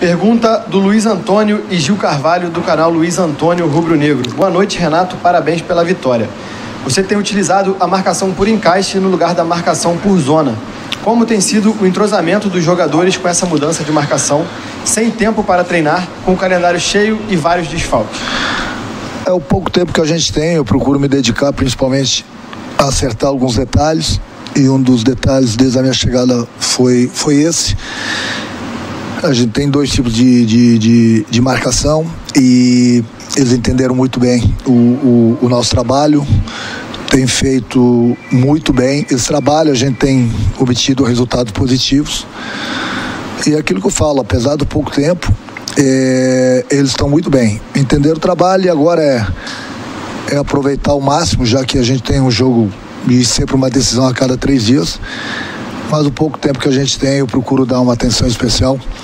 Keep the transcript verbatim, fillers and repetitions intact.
Pergunta do Luiz Antônio e Gil Carvalho, do canal Luiz Antônio Rubro Negro. Boa noite, Renato. Parabéns pela vitória. Você tem utilizado a marcação por encaixe no lugar da marcação por zona. Como tem sido o entrosamento dos jogadores com essa mudança de marcação, sem tempo para treinar, com o calendário cheio e vários desfalques? É o pouco tempo que a gente tem, eu procuro me dedicar principalmente a acertar alguns detalhes, e um dos detalhes desde a minha chegada foi, foi esse. A gente tem dois tipos de, de, de, de marcação e eles entenderam muito bem o, o, o nosso trabalho, tem feito muito bem esse trabalho, a gente tem obtido resultados positivos. E é aquilo que eu falo, apesar do pouco tempo, é, eles estão muito bem. Entenderam o trabalho e agora é, é aproveitar ao máximo, já que a gente tem um jogo e sempre uma decisão a cada três dias. Mas o pouco tempo que a gente tem, eu procuro dar uma atenção especial.